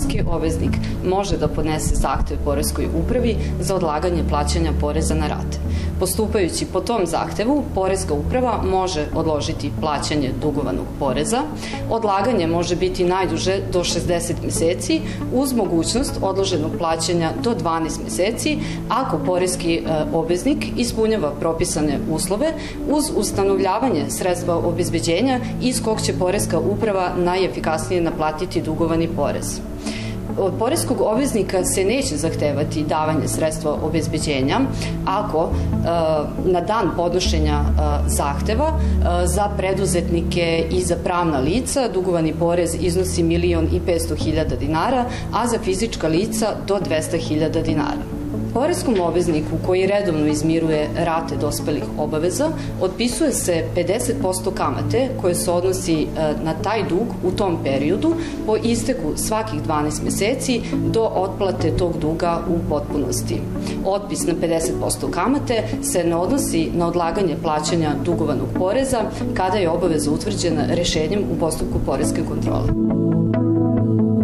poreski obveznik može da podnese zahtev poreskoj upravi za odlaganje plaćanja poreza na rate. Postupajući po tom zahtevu, poreska uprava može odložiti plaćanje dugovanog poreza. Odlaganje može biti najduže do 60 meseci uz mogućnost odloženog plaćanja do 12 meseci ako poreski obveznik ispunjava propisane uslove uz ustanovljavanje sredstva obezbeđenja iz kog će poreska uprava najefikasnije naplatiti dugovani porez. Od poreskog obveznika se neće zahtevati davanje sredstva obezbeđenja ako na dan podnošenja zahteva za preduzetnike i za pravna lica dugovani porez iznosi 1.500.000 dinara, a za fizička lica do 200.000 dinara. Poreskom obvezniku koji redovno izmiruje rate dospelih obaveza otpisuje se 50% kamate koje se odnosi na taj dug u tom periodu po isteku svakih 12 meseci do otplate tog duga u potpunosti. Otpis na 50% kamate se ne odnosi na odlaganje plaćanja dugovanog poreza kada je obaveza utvrđena rešenjem u postupku poreske kontrole.